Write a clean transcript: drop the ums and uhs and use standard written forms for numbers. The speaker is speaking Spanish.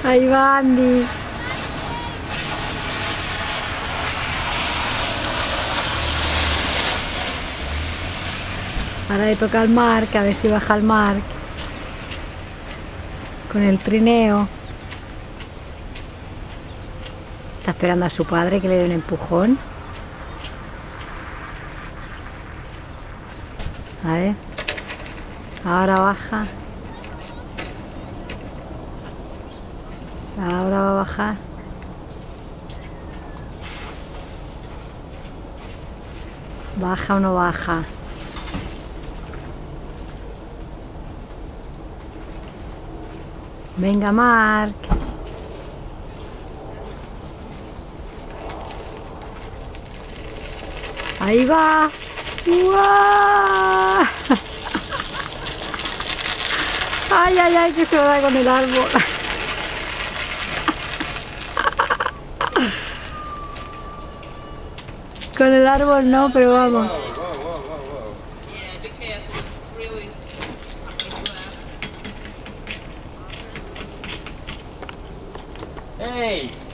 Ahí va Andy. Ahora le toca al Marc, a ver si baja el Marc. Con el trineo. Está esperando a su padre que le dé un empujón. A ver. Ahora baja. Ahora va a bajar. ¿Baja o no baja? Venga, Marc. Ahí va. ¡Uah! Ay, ay, ay, que se va a dar con el árbol. Con el árbol no, pero vamos. Hey!